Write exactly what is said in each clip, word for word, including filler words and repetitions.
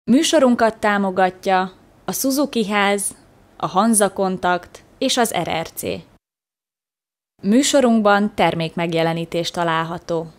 Műsorunkat támogatja a Suzuki Ház, a Hanza Kontakt és az er er cé. Műsorunkban termékmegjelenítés található.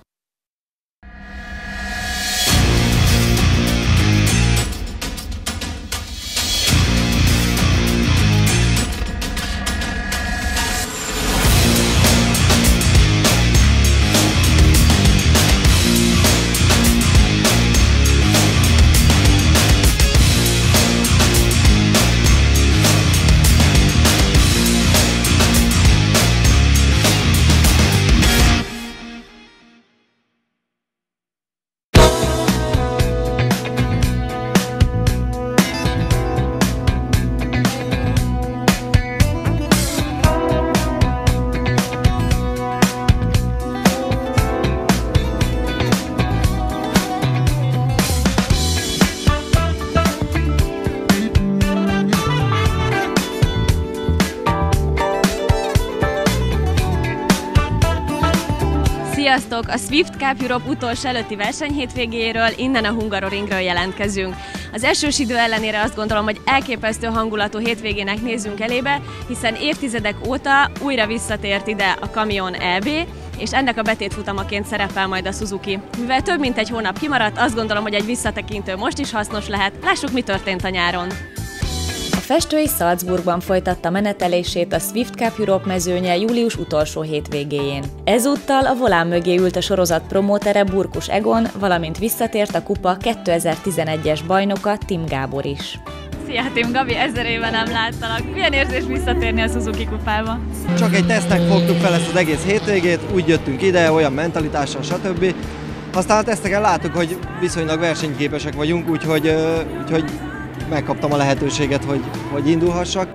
Sziasztok! A Swift Cup Europe utolsó előtti versenyhétvégéről, innen a Hungaroringről jelentkezünk. Az esős idő ellenére azt gondolom, hogy elképesztő hangulatú hétvégének nézzünk elébe, hiszen évtizedek óta újra visszatért ide a Kamion é bé, és ennek a betétfutamaként szerepel majd a Suzuki. Mivel több mint egy hónap kimaradt, azt gondolom, hogy egy visszatekintő most is hasznos lehet. Lássuk, mi történt a nyáron. A festői Salzburgban folytatta menetelését a Swift Cup Europe mezőnye július utolsó hétvégéjén. Ezúttal a volán mögé ült a sorozat promótere Burkus Egon, valamint visszatért a kupa kétezer-tizenegyes bajnoka Tim Gábor is. Szia Tim, Gabi, ezer éve nem láttalak. Milyen érzés visszatérni a Suzuki kupába? Csak egy tesztnek fogtuk fel ezt az egész hétvégét, úgy jöttünk ide, olyan mentalitással, stb. Aztán a teszteken láttuk, hogy viszonylag versenyképesek vagyunk, úgyhogy, úgyhogy megkaptam a lehetőséget, hogy, hogy indulhassak.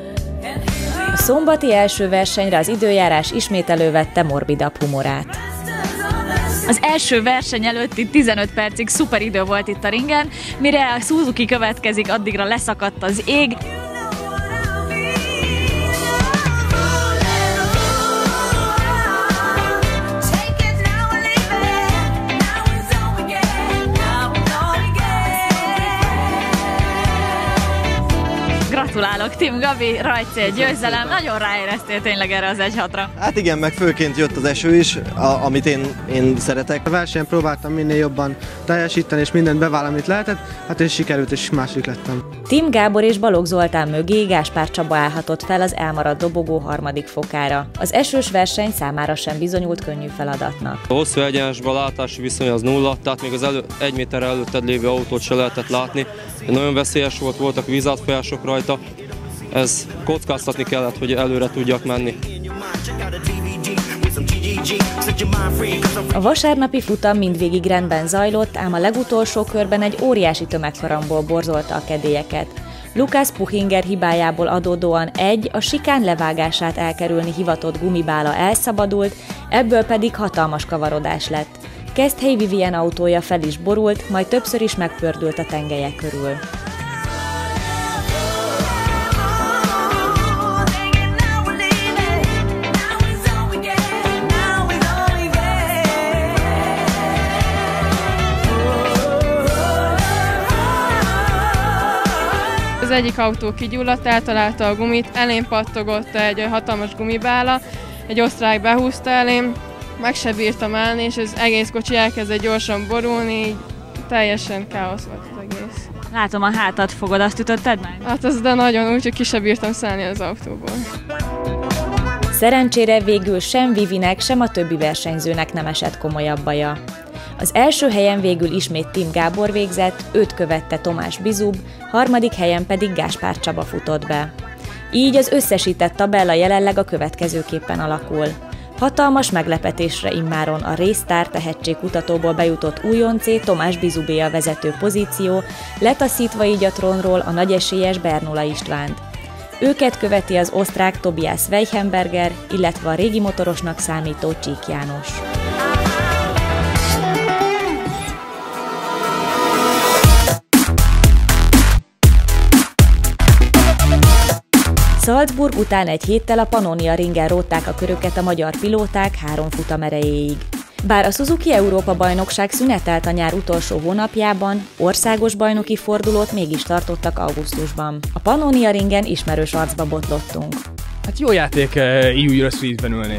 A szombati első versenyre az időjárás ismét elővette morbidabb humorát. Az első verseny előtti tizenöt percig szuper idő volt itt a ringen, mire a Suzuki következik, addigra leszakadt az ég. Gratulálok, Tim, Gabi, rajtcél, győzelem, nagyon ráéreztél tényleg erre az egy hatra. Hát igen, meg főként jött az eső is, a, amit én, én szeretek. A versenyen próbáltam minél jobban teljesíteni, és mindent bevállalni, amit lehetett, hát és sikerült, és második lettem. Tim Gábor és Balogh Zoltán mögé Gáspár Csaba állhatott fel az elmaradt dobogó harmadik fokára. Az esős verseny számára sem bizonyult könnyű feladatnak. A hosszú egyenesben a látási viszony az nulla, tehát még az elő, egy méter előtted lévő autót se lehetett látni. Nagyon veszélyes volt, voltak vízátfolyások rajta. Ez kockáztatni kellett, hogy előre tudjak menni. A vasárnapi futam mindvégig rendben zajlott, ám a legutolsó körben egy óriási tömegkaramból borzolta a kedélyeket. Lukas Puchinger hibájából adódóan egy, a sikán levágását elkerülni hivatott gumibála elszabadult, ebből pedig hatalmas kavarodás lett. Keszthely Vivien autója fel is borult, majd többször is megpördült a tengelyek körül. Az egyik autó kigyulladt, eltalálta a gumit, elém pattogott egy hatalmas gumibála, egy osztrák behúzta elém, meg se bírtam állni, és az egész kocsi elkezdett gyorsan borulni, így teljesen káosz volt az egész. Látom, a hátad fogod, azt ütötted meg? Hát az de nagyon úgy, hogy ki se bírtam szállni az autóból. Szerencsére végül sem Vivinek, sem a többi versenyzőnek nem esett komolyabb baja. Az első helyen végül ismét Tim Gábor végzett, őt követte Tomás Bizub, harmadik helyen pedig Gáspár Csaba futott be. Így az összesített tabella jelenleg a következőképpen alakul. Hatalmas meglepetésre immáron a Restart tehetségkutatóból bejutott újoncé Tomás Bizubé a vezető pozíció, letaszítva így a trónról a nagyesélyes Bernula Istvánt. Őket követi az osztrák Tobias Weichenberger, illetve a régi motorosnak számító Csík János. Salzburg után egy héttel a Pannonia ringen rótták a köröket a magyar pilóták három futam erejéig. Bár a Suzuki Európa-bajnokság szünetelt a nyár utolsó hónapjában, országos bajnoki fordulót mégis tartottak augusztusban. A Pannonia ringen ismerős arcba botlottunk. Hát jó játék í u Eurosuite-ben ülni.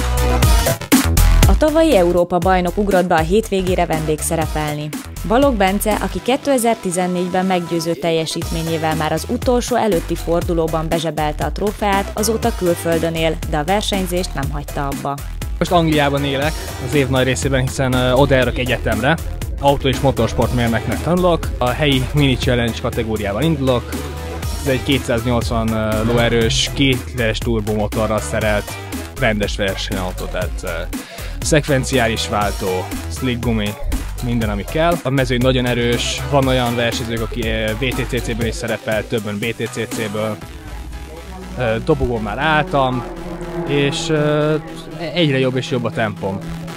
A tavalyi Európa-bajnok ugrott be a hétvégére vendégszerepelni. Balogh Bence, aki kétezer-tizennégyben meggyőző teljesítményével már az utolsó előtti fordulóban bezsebelte a trófeát, azóta külföldön él, de a versenyzést nem hagyta abba. Most Angliában élek az év nagy részében, hiszen oda járok egyetemre. Autó- és motorsportmérnöknek tanulok. A helyi Mini Challenge kategóriával indulok. Ez egy kétszáznyolcvan lóerős, két literes turbomotorral szerelt rendes versenyautó, tehát szekvenciális váltó, slick gumi, minden, ami kell. A mezőny nagyon erős, van olyan versenyzők, aki vé té cé cé-ből is szerepel, többen bé té cé cé-ből. Dobogón már álltam, és egyre jobb és jobb a tempom.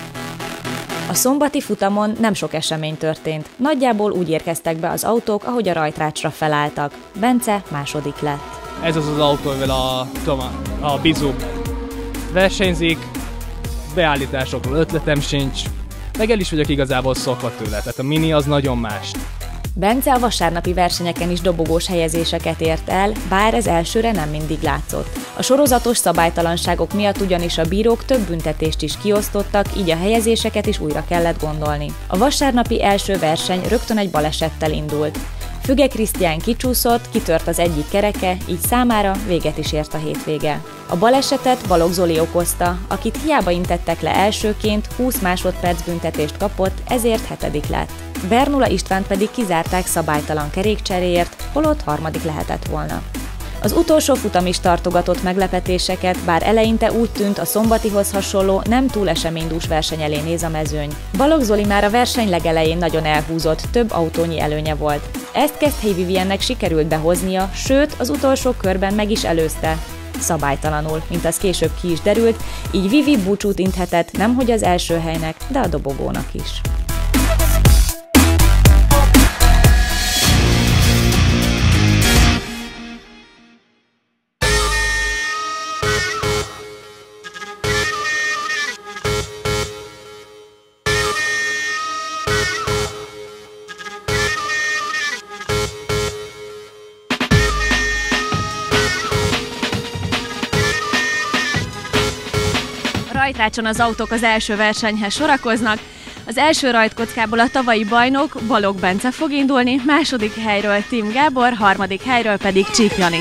A szombati futamon nem sok esemény történt. Nagyjából úgy érkeztek be az autók, ahogy a rajtrácsra felálltak. Bence második lett. Ez az az autó, amivel a, a Bizub versenyzik, beállításokról ötletem sincs, meg el is vagyok igazából szokva tőle, tehát a Mini az nagyon más. Bence a vasárnapi versenyeken is dobogós helyezéseket ért el, bár ez elsőre nem mindig látszott. A sorozatos szabálytalanságok miatt ugyanis a bírók több büntetést is kiosztottak, így a helyezéseket is újra kellett gondolni. A vasárnapi első verseny rögtön egy balesettel indult. Füge Krisztián kicsúszott, kitört az egyik kereke, így számára véget is ért a hétvége. A balesetet Balogh Zoli okozta, akit hiába intettek le elsőként, húsz másodperc büntetést kapott, ezért hetedik lett. Bernula Istvánt pedig kizárták szabálytalan kerékcseréért, holott harmadik lehetett volna. Az utolsó futam is tartogatott meglepetéseket, bár eleinte úgy tűnt, a szombatihoz hasonló, nem túl eseménydús verseny elé néz a mezőny. Balogh Zoli már a verseny legelején nagyon elhúzott, több autónyi előnye volt. Ezt Keszthelyi Viviennek sikerült behoznia, sőt, az utolsó körben meg is előzte. Szabálytalanul, mint az később ki is derült, így Vivi búcsút inthetett nemhogy az első helynek, de a dobogónak is. Rajtrácson az autók az első versenyhez sorakoznak. Az első rajtkockából a tavalyi bajnok Balogh Bence fog indulni, második helyről Tim Gábor, harmadik helyről pedig Csík Jani.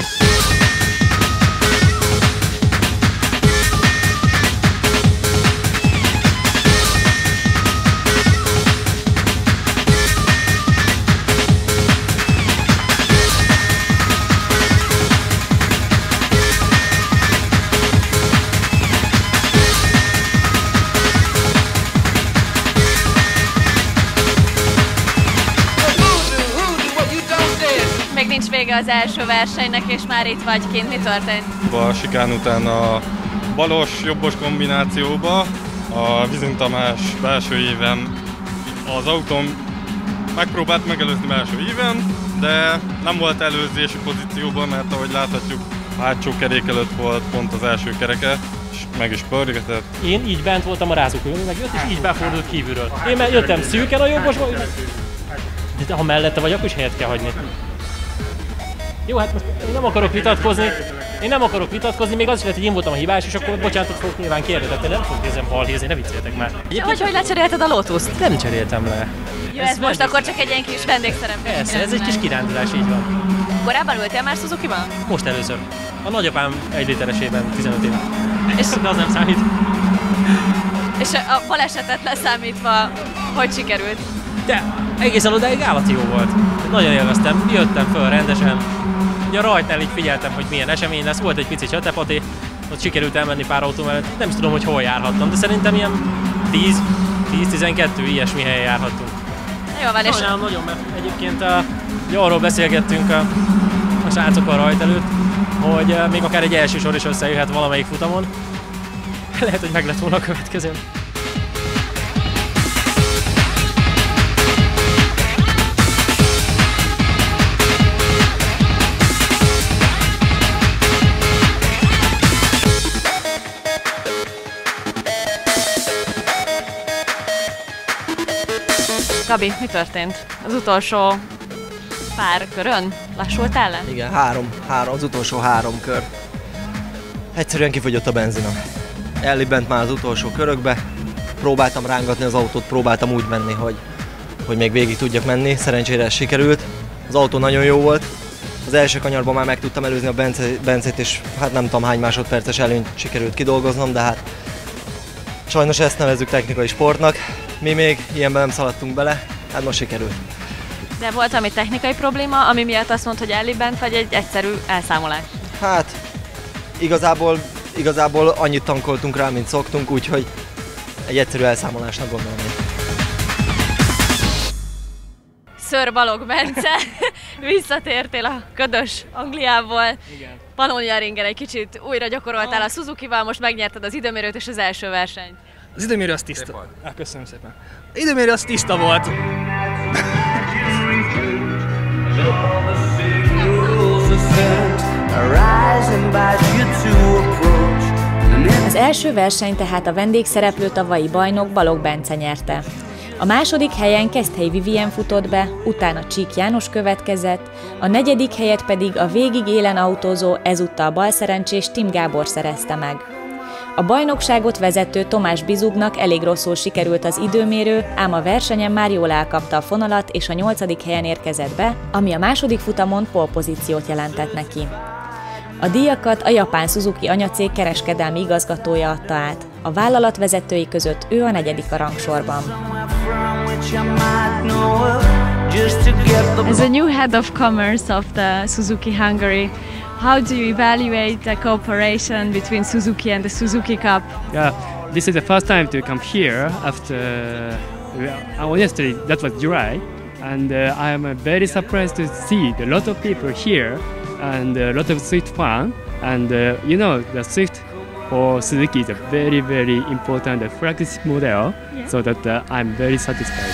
Még nincs vége az első versenynek, és már itt vagy kint. Mi történt? A sikán után a balos-jobbos kombinációba a Vizin Tamás belső éven az autóm megpróbált megelőzni belső éven, de nem volt előzési pozícióban, mert ahogy láthatjuk, a hátsó kerék előtt volt pont az első kereke, és meg is pörgetett. Én így bent voltam a rázókőn, meg jött, és így befordult kívülről. Én már jöttem szűken a jobbosba, de ha mellette vagy, akkor is helyet kell hagyni. Jó, hát most nem akarok vitatkozni, én nem akarok vitatkozni, még az is lehet, hogy én voltam a hibás, és akkor bocsánatot fogok nyilván kérni, de nem fogok nézni balhézni, ne vicceljetek már. Hogy, hogy lecserélted a Lotuszt? Nem cseréltem le. Jó, ez, ez most akkor csak egy ilyen kis vendégszerep. Persze, ez egy kis kirándulás, így van. Korábban ültél már Suzuki-ban? Most először. A nagyapám egy literesében tizenöt éve. És de az nem számít. És a balesetet leszámítva, hogy sikerült? De egészen odáig állati jó volt. Nagyon élveztem, jöttem föl rendesen. Ugye a rajtnál így figyeltem, hogy milyen esemény lesz, volt egy pici csatapati, ott sikerült elmenni pár autó mellett, nem is tudom, hogy hol járhattam, de szerintem ilyen tíz-tizenkettő ilyesmi helyen járhattunk. Jó van, és... Nagyon, nagyon, mert egyébként a, ugye arról beszélgettünk a, a srácokkal rajt előtt, hogy még akár egy első sor is összejöhet valamelyik futamon. Lehet, hogy meg lett volna a következő. Gabi, mi történt? Az utolsó pár körön lassultál le? Igen, három, három, az utolsó három kör. Egyszerűen kifogyott a benzina. Ellibent már az utolsó körökbe, próbáltam rángatni az autót, próbáltam úgy menni, hogy, hogy még végig tudjak menni, szerencsére ez sikerült. Az autó nagyon jó volt. Az első kanyarban már meg tudtam előzni a Bence, Bencét, és hát nem tudom hány másodperces előnyt sikerült kidolgoznom, de hát sajnos ezt nevezzük technikai sportnak. Mi még ilyenben nem szaladtunk bele, hát most sikerült. De volt valami technikai probléma, ami miatt azt mondta, hogy ellibent, vagy egy egyszerű elszámolás? Hát igazából, igazából annyit tankoltunk rá, mint szoktunk, úgyhogy egy egyszerű elszámolásnak gondolom én. Sir Balogh Bence, visszatértél a ködös Angliából. Igen. Pannoniaringen egy kicsit újra gyakoroltál a Suzukival, most megnyerted az időmérőt és az első versenyt. Az időmérő az tiszta. Ah, köszönöm szépen. Az időmérő az tiszta volt. Az első verseny tehát a vendégszereplő tavalyi bajnok Balogh Bence nyerte. A második helyen Keszthelyi Vivien futott be, utána Csík János következett, a negyedik helyet pedig a végig élen autózó, ezúttal balszerencsés Tim Gábor szerezte meg. A bajnokságot vezető Tomás Bizubnak elég rosszul sikerült az időmérő, ám a versenyen már jól elkapta a fonalat és a nyolcadik helyen érkezett be, ami a második futamon pole-pozíciót jelentett neki. A díjakat a japán Suzuki anyacég kereskedelmi igazgatója adta át. A vállalat vezetői között ő a negyedik a rangsorban. As a new head of commerce of the Suzuki Hungary, how do you evaluate the cooperation between Suzuki and the Suzuki Cup? Yeah, this is the first time to come here after, uh, honestly, that was July, and uh, I am very surprised to see a lot of people here and a lot of Swift fans, and uh, you know, the Swift for Suzuki is a very, very important uh, flagship model, yeah. So that uh, I'm very satisfied.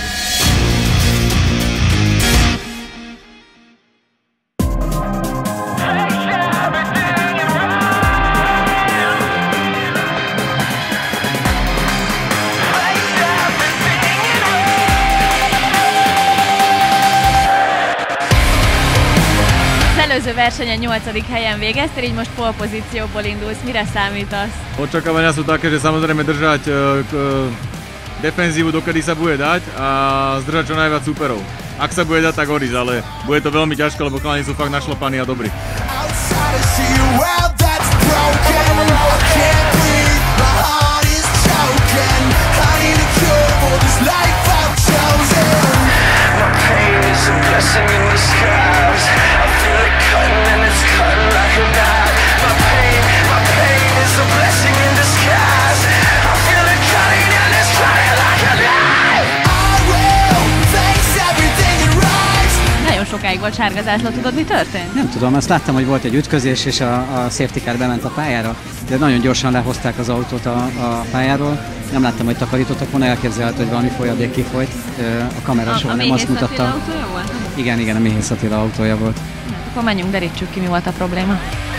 Az előző versenyen nyolcadik helyen végeztél, így most pole pozícióból indulsz. Mire számítasz? Očakávania sú také, že samozrejme držať defenzívu, dokedy sa bude dať a zdržať čo najviac súperov. Ak sa bude dať, tak odísť, ale bude to veľmi ťažké, lebo chalani sú fakt našlapaní a dobrí. Nagyon sokáig volt sárga zászló, tudod, mi történt? Nem tudom, azt láttam, hogy volt egy ütközés, és a, a safety car bement a pályára, de nagyon gyorsan lehozták az autót a, a pályáról. Nem láttam, hogy takarítottak volna, elképzelhető, hogy valami folyadék kifolyt. A kamera soha nem azt mutatta. A Méhész Attila autója volt? Igen, igen, a Méhész Attila autója volt. Na, akkor menjünk, derítsük ki, mi volt a probléma.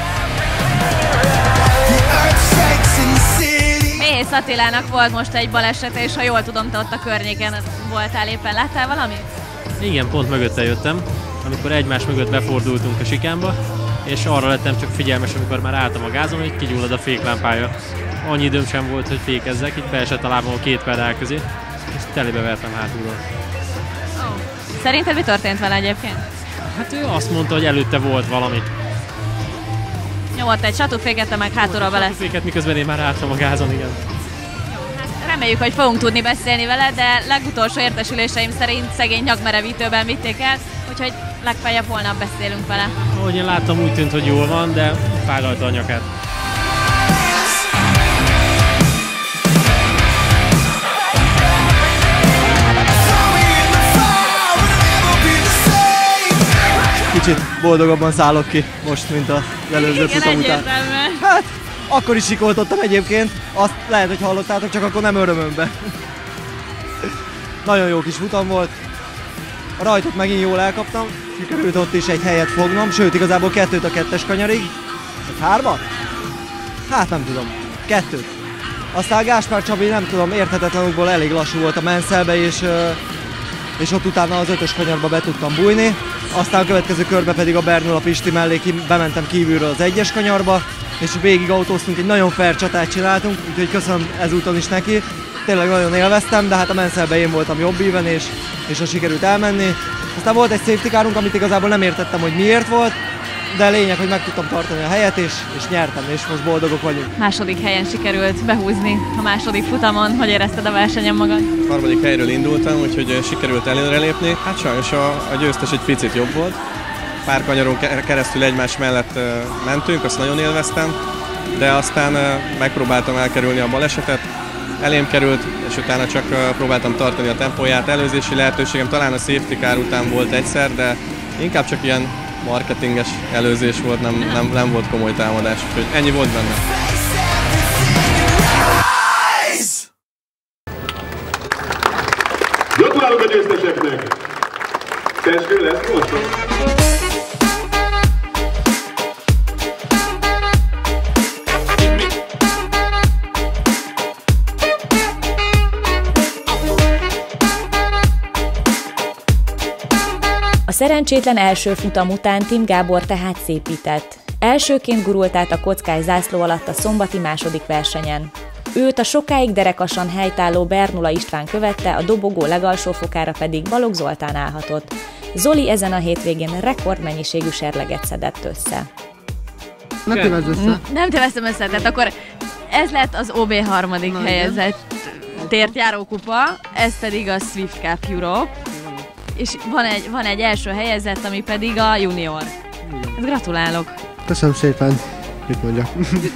Méhész Attilának volt most egy balesete, és ha jól tudom, te ott a környéken voltál éppen. Láttál valamit? Igen, pont mögötte jöttem, amikor egymás mögött befordultunk a sikánba, és arra lettem csak figyelmes, amikor már álltam a gázon, hogy kigyullad a féklámpája. Annyi időm sem volt, hogy fékezzek, itt beesett a lábam a két pedál közé, és telébe vertem hátulról. Oh. Szerinted mi történt vele egyébként? Hát ő azt mondta, hogy előtte volt valami. Nyomott egy satúféket, te meg hátulról bele. Satúféket, miközben én már álltam a gázon, igen. Reméljük, hogy fogunk tudni beszélni vele, de legutolsó értesüléseim szerint szegény nyakmerevítőben vitték el, úgyhogy legfeljebb holnap beszélünk vele. Ahogy én láttam, úgy tűnt, hogy jól van, de fájlalta a nyakát. Kicsit boldogabban szállok ki most, mint az előző futam után. Hát, akkor is sikoltottam egyébként, azt lehet, hogy hallottátok, csak akkor nem örömömben. Nagyon jó kis futam volt. A rajtot megint jól elkaptam, sikerült ott is egy helyet fognom, sőt igazából kettőt a kettes kanyarig. Vagy hármat? Hát nem tudom, kettőt. Aztán Gáspár Csabi, nem tudom, érthetetlenül elég lassú volt a menszelbe, és, és ott utána az ötös kanyarba be tudtam bújni. Aztán a következő körbe pedig a Bernula Pisti mellé ki, bementem kívülről az egyes kanyarba, és végig autóztunk, egy nagyon fair csatát csináltunk, úgyhogy köszönöm ezúton is neki. Tényleg nagyon élveztem, de hát a menszelben én voltam jobb íven, és, és a sikerült elmenni. Aztán volt egy safety carunk, amit igazából nem értettem, hogy miért volt, de lényeg, hogy meg tudtam tartani a helyet, és, és nyertem, és most boldogok vagyunk. Második helyen sikerült behúzni a második futamon. Hogy érezted a versenyen magad? Harmadik helyről indultam, úgyhogy sikerült előrelépni. Hát sajnos a, a győztes egy picit jobb volt. Pár kanyaron keresztül egymás mellett mentünk, azt nagyon élveztem, de aztán megpróbáltam elkerülni a balesetet. Elém került, és utána csak próbáltam tartani a tempóját. Előzési lehetőségem talán a safety car után volt egyszer, de inkább csak ilyen marketinges előzés volt, nem, nem, nem volt komoly támadás, úgyhogy ennyi volt benne. Gratulálok a győzteseknek! Testő lesz most? A szerencsétlen első futam után Tim Gábor tehát szépített. Elsőként gurult át a kockás zászló alatt a szombati második versenyen. Őt a sokáig derekasan helytálló Bernula István követte, a dobogó legalsó fokára pedig Balogh Zoltán állhatott. Zoli ezen a hétvégén rekordmennyiségű serleget szedett össze. Nem tévezd össze. Nem téveztem össze, tehát akkor ez lett az o bé harmadik helyezett tért járókupa, ez pedig a Swift Cup Europe. És van egy, van egy első helyezett, ami pedig a junior. Hát gratulálok! Köszönöm szépen! Mit mondjak?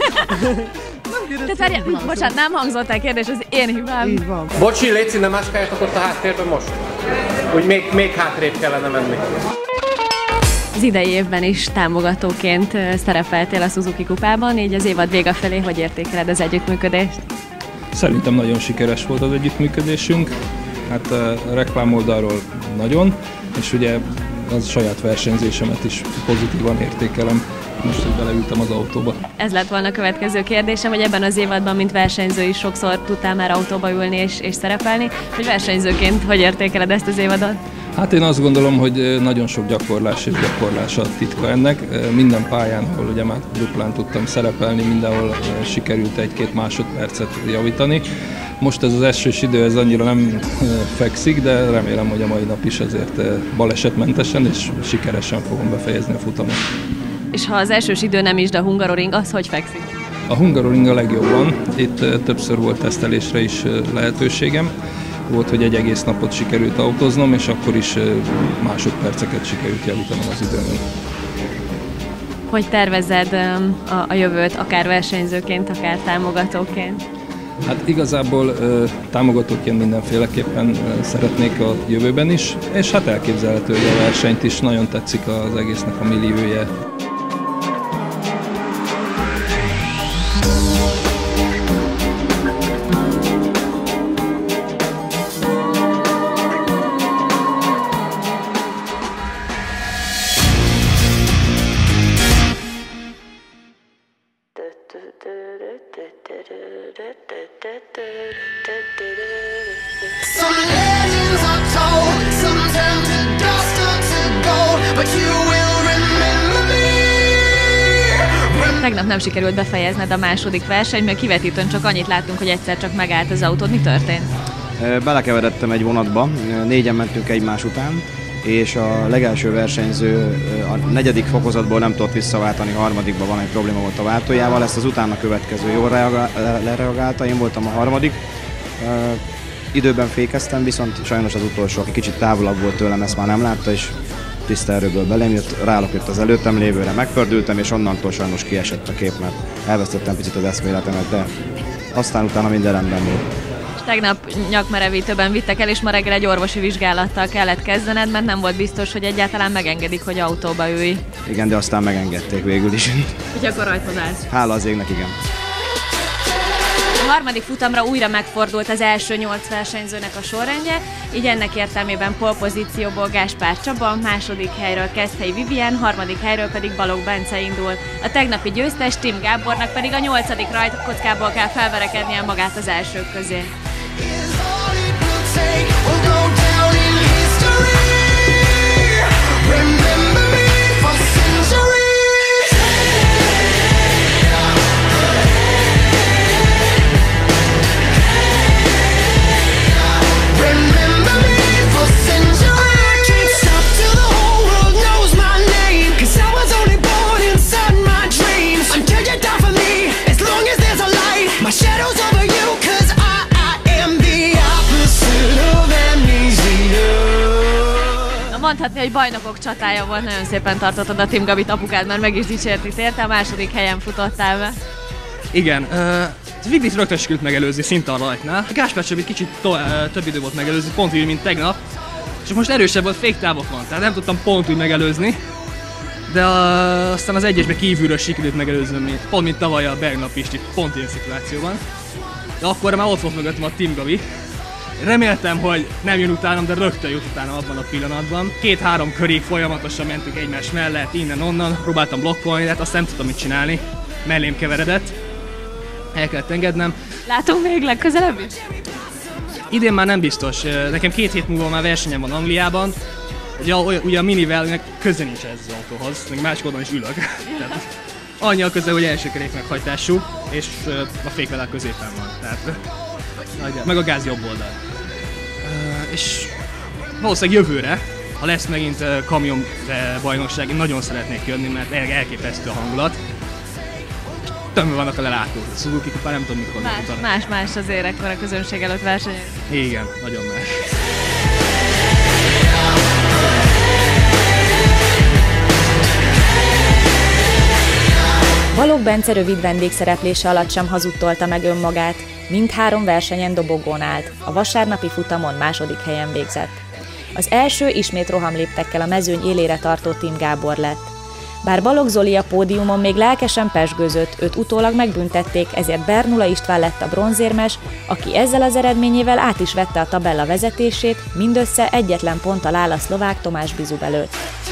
Te várjál, bocsánat, nem hangzott el kérdés, az én hibám. Így van. Bocsi, légy színe, máskáljatok ott a háttérben most. Úgy még, még hátrébb kellene menni. Az idei évben is támogatóként szerepeltél a Suzuki kupában, így az évad vége felé hogy értékeled az együttműködést? Szerintem nagyon sikeres volt az együttműködésünk. Hát a reklám oldalról nagyon, és ugye az saját versenyzésemet is pozitívan értékelem, most, hogy beleültem az autóba. Ez lett volna a következő kérdésem, hogy ebben az évadban, mint versenyző is sokszor tudtál már autóba ülni és, és szerepelni, hogy versenyzőként hogy értékeled ezt az évadot? Hát én azt gondolom, hogy nagyon sok gyakorlás és gyakorlás a titka ennek. Minden pályán, ahol ugye már duplán tudtam szerepelni, mindenhol sikerült egy-két másodpercet javítani. Most ez az esős idő, ez annyira nem fekszik, de remélem, hogy a mai nap is azért balesetmentesen és sikeresen fogom befejezni a futamot. És ha az esős idő nem is, de a Hungaroring, az hogy fekszik? A Hungaroring a legjobban. Itt többször volt tesztelésre is lehetőségem. Volt, hogy egy egész napot sikerült autóznom, és akkor is másodperceket sikerült javítanom az időn. Hogy tervezed a, a jövőt, akár versenyzőként, akár támogatóként? Hát igazából támogatóként mindenféleképpen szeretnék a jövőben is, és hát elképzelhető, hogy a versenyt is nagyon tetszik az egésznek a milliója. Tegnap nem sikerült befejezned a második versenyt, mert kivetítőn csak annyit láttunk, hogy egyszer csak megállt az autód. Mi történt? Belekeveredtem egy vonatba, négyen mentünk egymás után, és a legelső versenyző a negyedik fokozatból nem tudott visszaváltani, a harmadikban van egy probléma volt a váltójával, ezt az utána következő jól lereagálta, én voltam a harmadik. Időben fékeztem, viszont sajnos az utolsó, aki kicsit távolabb volt tőlem, ezt már nem látta, és tiszta erőből belém jött, rálopott az előttem lévőre, megpördültem, és onnantól sajnos kiesett a kép, mert elvesztettem picit az eszméletemet, de aztán utána minden rendben volt. Tegnap nyakmerevítőben vittek el, és ma reggel egy orvosi vizsgálattal kellett kezdened, mert nem volt biztos, hogy egyáltalán megengedik, hogy autóba ülj. Igen, de aztán megengedték végül is. Úgyhogy akkor rajthoz állsz. Hála az égnek, igen. A harmadik futamra újra megfordult az első nyolc versenyzőnek a sorrendje, így ennek értelmében polpozícióból Gáspár Csaba, második helyről Keszthelyi Vivien, harmadik helyről pedig Balogh Bence indul. A tegnapi győztes Tim Gábornak pedig a nyolcadik rajtkockából kell felverekednie magát az elsők közé. hogy bajnokok csatája volt, nagyon szépen tartottad a Tim Gabit, apukád már meg is dicsérti érte, a második helyen futottál be. Igen, uh, Vigdit rögtön sikerült megelőzni szinte a rajtnál. A Gáspár Csabit kicsit to- uh, több idő volt megelőzni, pont úgy, mint tegnap. Csak most erősebb volt féktávokon, tehát nem tudtam pont úgy megelőzni. De uh, aztán az egyesbe kívülről sikerült megelőzni, mint, pont mint tavaly a Bergnap Pisti, pont ilyen szituációban. De akkor már ott volt mögöttem a Tim Gabi. Reméltem, hogy nem jön utánam, de rögtön jött utánam abban a pillanatban. Két-három körig folyamatosan mentünk egymás mellett, innen-onnan, próbáltam blokkolni, de hát azt nem tudtam mit csinálni. Mellém keveredett, el kellett engednem. Látunk még legközelebb is? Idén már nem biztos, nekem két hét múlva már versenyem van Angliában. Ugye, ugye a minivel köze nincs ez az autóhoz, még másik oldalon is ülök. Tehát annyi a köze, hogy első kerék meghajtású, és a fékvedel középen van. Tehát, meg a gáz jobb oldal. És valószínűleg jövőre, ha lesz megint kamion bajnokság, én nagyon szeretnék jönni, mert elképesztő a hangulat. Tömve vannak a lelátók, a Suzuki kupán nem tudom mikor más, utána. más, más azért ekkor a közönség előtt versenyen. Igen, nagyon más. Balogh Bence rövid vendégszereplése alatt sem hazudtolta meg önmagát, mindhárom versenyen dobogón állt, a vasárnapi futamon második helyen végzett. Az első ismét rohamléptekkel a mezőny élére tartó Tim Gábor lett. Bár Balogh Zoli a pódiumon még lelkesen pezsgőzött, őt utólag megbüntették, ezért Bernula István lett a bronzérmes, aki ezzel az eredményével át is vette a tabella vezetését, mindössze egyetlen ponttal áll a szlovák Tomás Bizub előtt.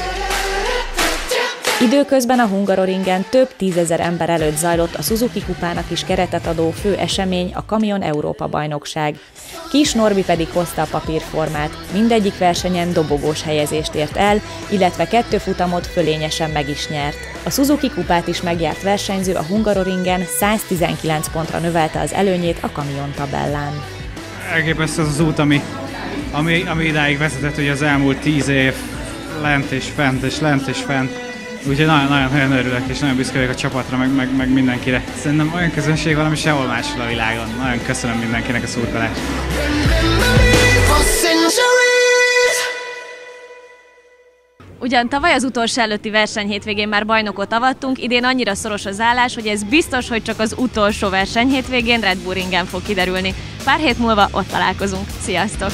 Időközben a Hungaroringen több tízezer ember előtt zajlott a Suzuki kupának is keretet adó fő esemény, a Kamion Európa-bajnokság. Kis Norbi pedig hozta a papírformát, mindegyik versenyen dobogós helyezést ért el, illetve kettő futamot fölényesen meg is nyert. A Suzuki kupát is megjárt versenyző a Hungaroringen száztizenkilenc pontra növelte az előnyét a Kamion tabellán. Elképesztő az az út, ami, ami, ami idáig vezetett, hogy az elmúlt tíz év lent és fent és lent és fent. Úgyhogy nagyon-nagyon örülök, és nagyon büszke vagyok a csapatra, meg, meg, meg mindenkire. Szerintem olyan közönség van, ami sehol máshol a világon. Nagyon köszönöm mindenkinek a szurkolást. Ugyan tavaly az utolsó előtti verseny hétvégén már bajnokot avattunk, idén annyira szoros az állás, hogy ez biztos, hogy csak az utolsó verseny hétvégén Red Bull Ringen fog kiderülni. Pár hét múlva ott találkozunk. Sziasztok!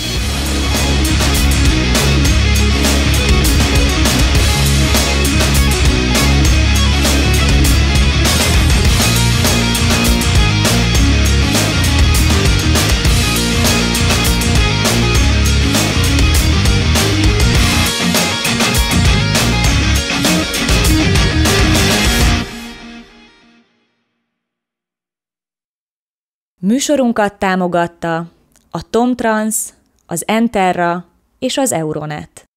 Műsorunkat támogatta a Tomtrans, az Enterra és az Euronet.